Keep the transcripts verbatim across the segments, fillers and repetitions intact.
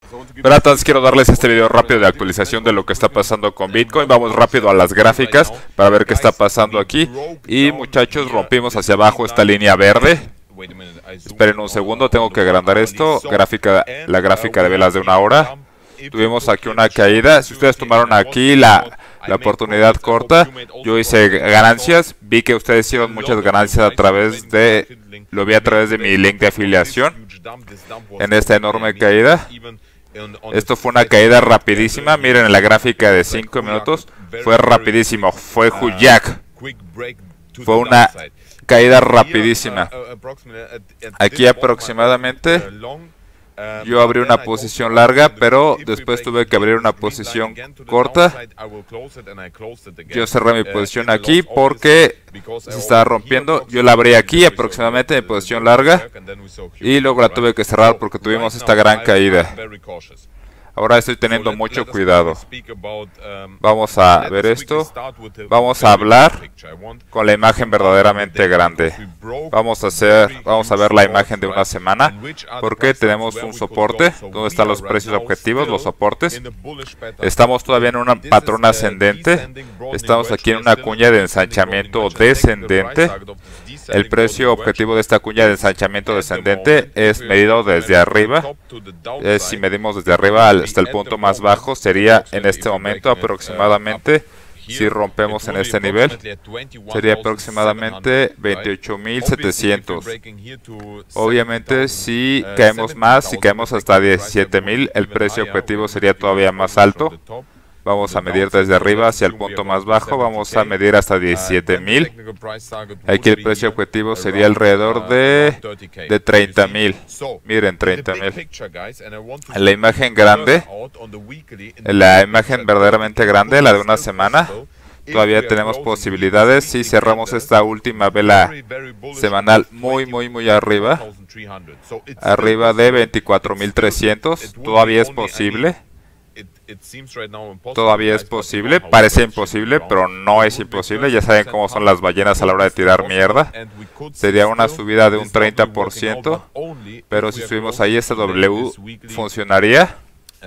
Pero antes quiero darles este video rápido de actualización de lo que está pasando con Bitcoin. Vamos rápido a las gráficas para ver qué está pasando aquí. Y muchachos, rompimos hacia abajo esta línea verde. Esperen un segundo, tengo que agrandar esto. Gráfica, la gráfica de velas de una hora. Tuvimos aquí una caída. Si ustedes tomaron aquí la, la oportunidad corta, yo hice ganancias. Vi que ustedes hicieron muchas ganancias a través de... Lo vi a través de mi link de afiliación en esta enorme caída. Esto fue una caída rapidísima. Miren en la gráfica de cinco minutos. Fue rapidísimo. Fue Huyak. Fue una caída rapidísima. Aquí aproximadamente yo abrí una posición larga, pero después tuve que abrir una posición corta. Yo cerré mi posición aquí porque se estaba rompiendo. Yo la abrí aquí aproximadamente mi posición larga y luego la tuve que cerrar porque tuvimos esta gran caída. Ahora estoy teniendo mucho cuidado. Vamos a ver esto. Vamos a hablar con la imagen verdaderamente grande. Vamos a hacer, vamos a ver la imagen de una semana, porque tenemos un soporte. ¿Dónde están los precios objetivos, los soportes? Estamos todavía en un patrón ascendente. Estamos aquí en una cuña de ensanchamiento descendente. El precio objetivo de esta cuña de ensanchamiento descendente es medido desde arriba. Eh, si medimos desde arriba hasta el punto más bajo, sería en este momento aproximadamente, si rompemos en este nivel, sería aproximadamente veintiocho mil setecientos. Obviamente, si caemos más, si caemos hasta diecisiete mil, el precio objetivo sería todavía más alto. Vamos a medir desde arriba hacia el punto más bajo. Vamos a medir hasta diecisiete mil. Aquí el precio objetivo sería alrededor de, de treinta mil. Miren, treinta mil. En la imagen grande, en la imagen verdaderamente grande, la de una semana, todavía tenemos posibilidades. Si cerramos esta última vela semanal muy, muy, muy arriba, arriba de veinticuatro mil trescientos, todavía es posible. Todavía es posible, parece imposible, pero no es imposible. Ya saben cómo son las ballenas a la hora de tirar mierda. Sería una subida de un treinta por ciento, pero si subimos ahí, esta W funcionaría.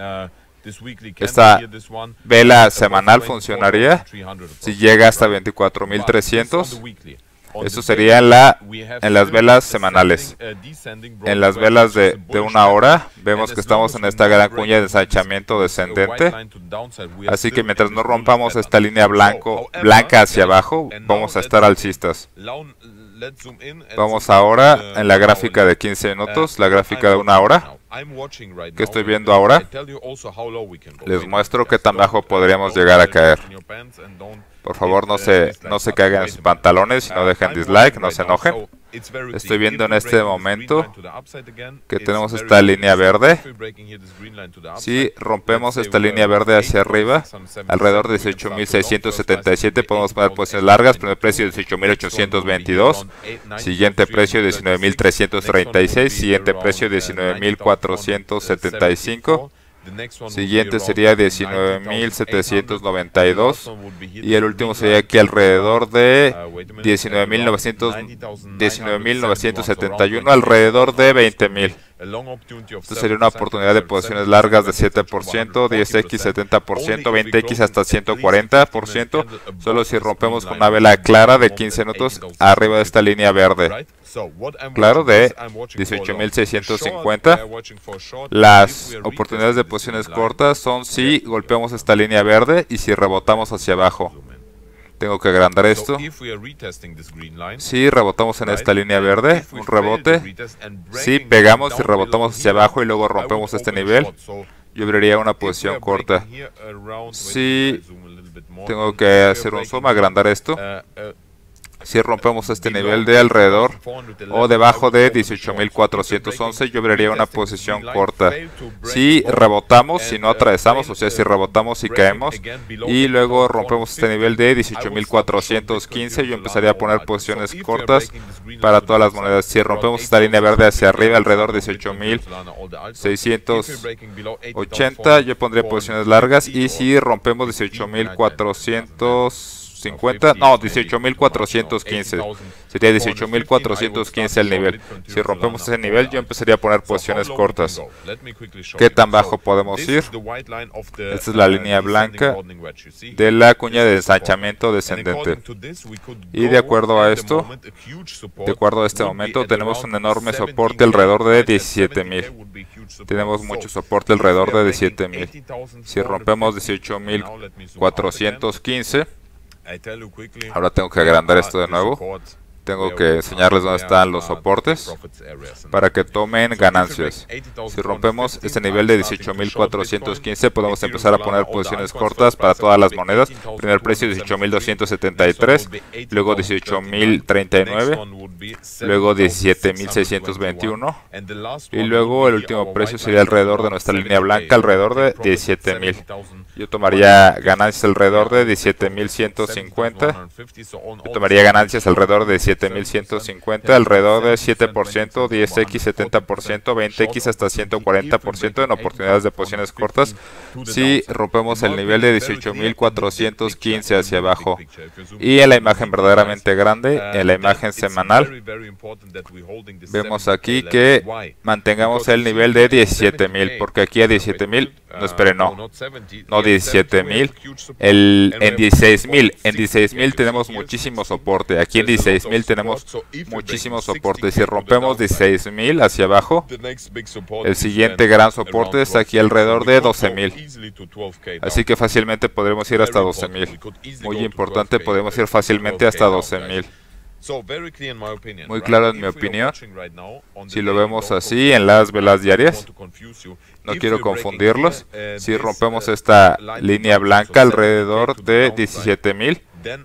Esta vela semanal funcionaría si llega hasta veinticuatro mil trescientos. Eso sería en, la, en las velas semanales. En las velas de, de una hora, vemos que estamos en esta gran cuña de ensanchamiento descendente. Así que mientras no rompamos esta línea blanco, blanca hacia abajo, vamos a estar alcistas. Vamos ahora en la gráfica de quince minutos, la gráfica de una hora. ¿Qué estoy viendo ahora? Les muestro qué tan bajo podríamos llegar a caer. Por favor, no se, no se caigan en sus pantalones y no dejen dislike, no se enojen. Estoy viendo en este momento que tenemos esta línea verde. Si rompemos esta línea verde hacia arriba, alrededor de dieciocho mil seiscientos setenta y siete, podemos poner posiciones largas. Primer precio dieciocho mil ochocientos veintidós. Siguiente precio diecinueve mil trescientos treinta y seis. Siguiente precio diecinueve mil cuatrocientos setenta y cinco. Siguiente sería diecinueve mil setecientos noventa y dos y el último sería aquí alrededor de diecinueve mil novecientos setenta y uno, alrededor de veinte mil. Esto sería una oportunidad de posiciones largas de siete por ciento, diez equis setenta por ciento, veinte equis hasta ciento cuarenta por ciento, solo si rompemos con una vela clara de quince minutos arriba de esta línea verde. Claro, de dieciocho mil seiscientos cincuenta. Las oportunidades de posiciones cortas son si golpeamos esta línea verde y si rebotamos hacia abajo. Tengo que agrandar esto. Si rebotamos en esta línea verde, un rebote. Si pegamos y rebotamos hacia abajo y luego rompemos este nivel, yo abriría una posición corta. Si tengo que hacer un zoom, agrandar esto. Si rompemos este nivel de alrededor o debajo de dieciocho mil cuatrocientos once, yo abriría una posición corta. Si rebotamos, si no atravesamos, o sea, si rebotamos y caemos, y luego rompemos este nivel de dieciocho mil cuatrocientos quince, yo empezaría a poner posiciones cortas para todas las monedas. Si rompemos esta línea verde hacia arriba, alrededor de dieciocho mil seiscientos ochenta, yo pondría posiciones largas. Y si rompemos dieciocho mil cuatrocientos cincuenta, no, dieciocho mil cuatrocientos quince. Sería dieciocho mil cuatrocientos quince el nivel. Si rompemos ese nivel, yo empezaría a poner posiciones cortas. ¿Qué tan bajo podemos ir? Esta es la línea blanca de la cuña de ensanchamiento descendente. Y de acuerdo a esto, de acuerdo a este momento, tenemos un enorme soporte alrededor de diecisiete mil. Tenemos mucho soporte alrededor de diecisiete mil. Si rompemos dieciocho mil cuatrocientos quince, ahora tengo que agrandar esto de nuevo. Tengo que enseñarles dónde están los soportes para que tomen ganancias. Si rompemos este nivel de dieciocho mil cuatrocientos quince, podemos empezar a poner posiciones cortas para todas las monedas. Primer precio dieciocho mil doscientos setenta y tres, luego dieciocho mil treinta y nueve, luego diecisiete mil seiscientos veintiuno y luego el último precio sería alrededor de nuestra línea blanca, alrededor de diecisiete mil. Yo tomaría ganancias alrededor de diecisiete mil ciento cincuenta. Yo tomaría ganancias alrededor de diecisiete mil ciento cincuenta, alrededor de siete por ciento, diez equis, setenta por ciento, veinte equis hasta ciento cuarenta por ciento en oportunidades de posiciones cortas. Si rompemos el nivel de dieciocho mil cuatrocientos quince hacia abajo. Y en la imagen verdaderamente grande, en la imagen semanal, vemos aquí que mantengamos el nivel de diecisiete mil, porque aquí a diecisiete mil, no espere, no, no diecisiete mil, el, en dieciséis mil, en dieciséis mil tenemos muchísimo soporte, aquí en dieciséis mil tenemos muchísimo soporte. Si rompemos dieciséis mil hacia abajo, el siguiente gran soporte está aquí alrededor de doce mil, así que fácilmente podremos ir hasta doce mil. Muy importante, podemos ir fácilmente hasta doce mil. Muy claro en mi opinión. Si lo vemos así en las velas diarias, no quiero confundirlos. Si rompemos esta línea blanca alrededor de diecisiete mil,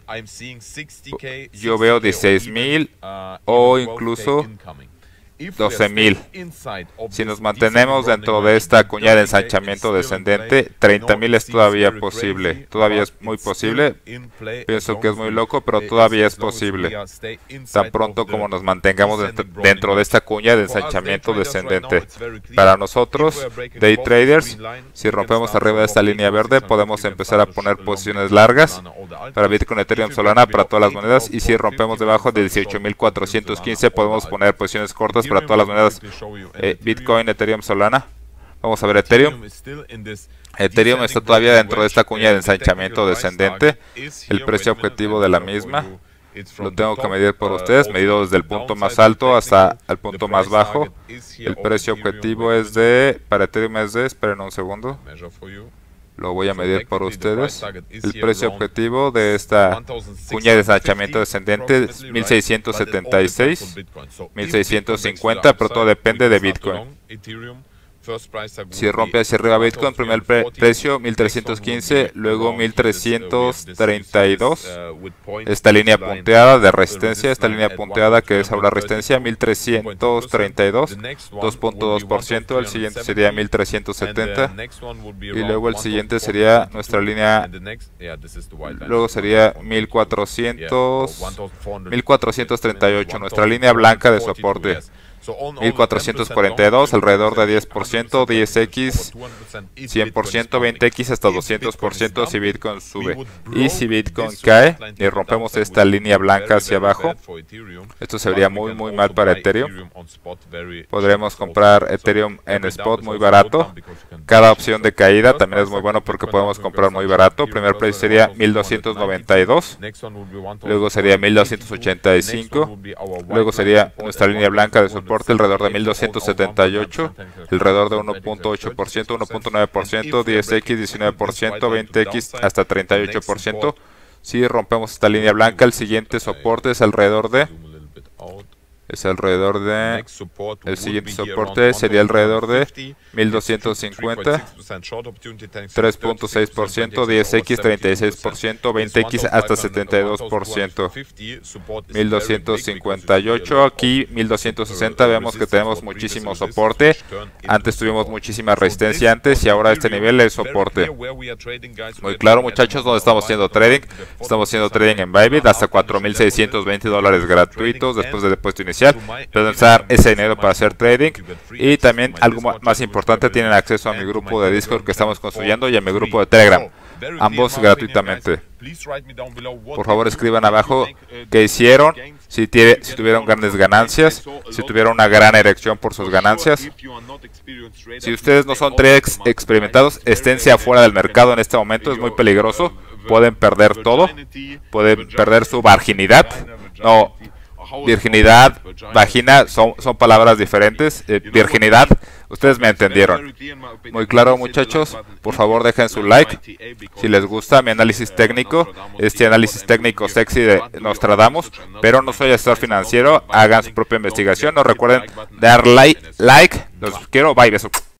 yo veo dieciséis mil o incluso doce mil. Si nos mantenemos dentro de esta cuña de ensanchamiento descendente, treinta mil es todavía posible. Todavía es muy posible. Pienso que es muy loco, pero todavía es posible. Tan pronto como nos mantengamos dentro, dentro de esta cuña de ensanchamiento descendente. Para nosotros, day traders, si rompemos arriba de esta línea verde, podemos empezar a poner posiciones largas para Bitcoin, Ethereum, Solana, para todas las monedas. Y si rompemos debajo de dieciocho mil cuatrocientos quince, podemos poner posiciones cortas para todas las monedas, eh, Bitcoin, Ethereum, Solana. Vamos a ver Ethereum. Ethereum está todavía dentro de esta cuña de ensanchamiento descendente. El precio objetivo de la misma lo tengo que medir por ustedes, medido desde el punto más alto hasta el punto más bajo. El precio objetivo es de, para Ethereum es de, esperen un segundo, lo voy a medir por ustedes. El precio objetivo de esta cuña de ensanchamiento descendente es mil seiscientos setenta y seis, mil seiscientos cincuenta, pero todo depende de Bitcoin. Si rompe hacia arriba Bitcoin, primer pre precio mil trescientos quince, luego mil trescientos treinta y dos. Esta línea punteada de resistencia, esta línea punteada que es ahora resistencia, mil trescientos treinta y dos, dos punto dos por ciento. El siguiente sería mil trescientos setenta. Y luego el siguiente sería nuestra línea, luego sería mil cuatrocientos, mil cuatrocientos treinta y ocho, nuestra línea blanca de soporte. mil cuatrocientos cuarenta y dos, alrededor de diez por ciento, diez equis, cien por ciento, veinte equis hasta doscientos por ciento si Bitcoin sube. Y si Bitcoin cae y rompemos esta línea blanca hacia abajo, esto se vería muy muy mal para Ethereum. Podremos comprar Ethereum en spot muy barato. Cada opción de caída también es muy bueno porque podemos comprar muy barato. Primer precio sería mil doscientos noventa y dos, luego sería mil doscientos ochenta y cinco, luego sería nuestra línea blanca de soporte alrededor de mil doscientos setenta y ocho, alrededor de uno punto ocho por ciento, uno punto nueve por ciento, diez equis, diecinueve por ciento, veinte equis hasta treinta y ocho por ciento. Si rompemos esta línea blanca, el siguiente soporte es alrededor de es alrededor de el siguiente soporte sería alrededor de mil doscientos cincuenta, tres punto seis por ciento, diez equis, treinta y seis por ciento, veinte equis hasta setenta y dos por ciento. mil doscientos cincuenta y ocho, aquí mil doscientos sesenta, vemos que tenemos muchísimo soporte. Antes tuvimos muchísima resistencia antes y ahora este nivel es soporte. Muy claro, muchachos, donde estamos haciendo trading. Estamos haciendo trading en Bybit hasta cuatro mil seiscientos veinte dólares gratuitos después del depósito inicial. comercial, pueden usar ese dinero para hacer trading. Y también, algo más importante, tienen acceso a mi grupo de Discord que estamos construyendo y a mi grupo de Telegram, ambos gratuitamente. Por favor, escriban abajo qué hicieron, si, tiene, si tuvieron grandes ganancias, si tuvieron una gran erección por sus ganancias. Si ustedes no son traders experimentados, esténse afuera del mercado en este momento, es muy peligroso. Pueden perder todo, pueden perder su virginidad. No, virginidad, vagina, son, son palabras diferentes. Eh, virginidad, ustedes me entendieron. Muy claro, muchachos. Por favor, dejen su like si les gusta mi análisis técnico, este análisis técnico sexy de Nostradamus. Pero no soy asesor financiero, hagan su propia investigación. No recuerden dar like, like. Los quiero, bye, besos.